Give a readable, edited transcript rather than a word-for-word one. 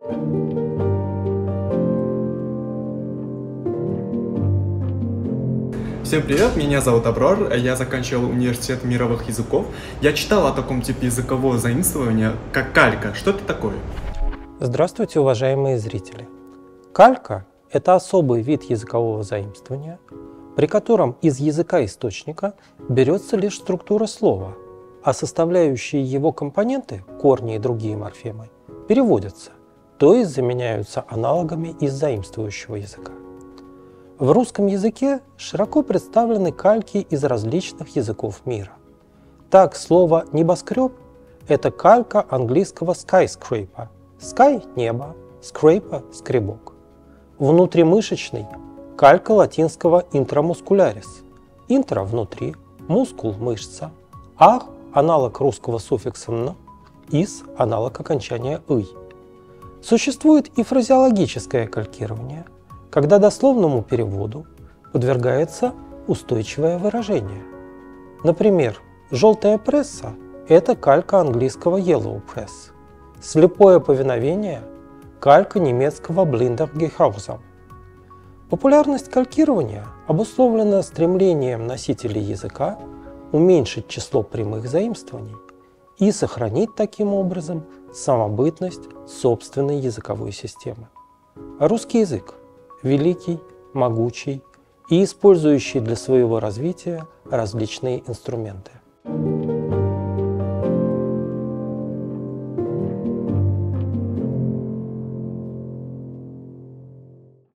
Всем привет, меня зовут Аброр, я заканчивал университет мировых языков. Я читал о таком типе языкового заимствования, как калька. Что это такое? Здравствуйте, уважаемые зрители! Калька – это особый вид языкового заимствования, при котором из языка-источника берется лишь структура слова, а составляющие его компоненты, корни и другие морфемы, переводятся, то есть заменяются аналогами из заимствующего языка. В русском языке широко представлены кальки из различных языков мира. Так, слово «небоскреб» – это калька английского skyscraper. Sky – небо, scraper – скребок. Внутримышечный – калька латинского intramuscularis. Интро – внутри, мускул – мышца, ар – аналог русского суффикса «н», ис – аналог окончания «ый». Существует и фразеологическое калькирование, когда дословному переводу подвергается устойчивое выражение. Например, «желтая пресса» – это калька английского yellow press. «Слепое повиновение» – калька немецкого blinder Gehorsam. Популярность калькирования обусловлена стремлением носителей языка уменьшить число прямых заимствований и сохранить таким образом самобытность собственной языковой системы. Русский язык великий, могучий и использующий для своего развития различные инструменты.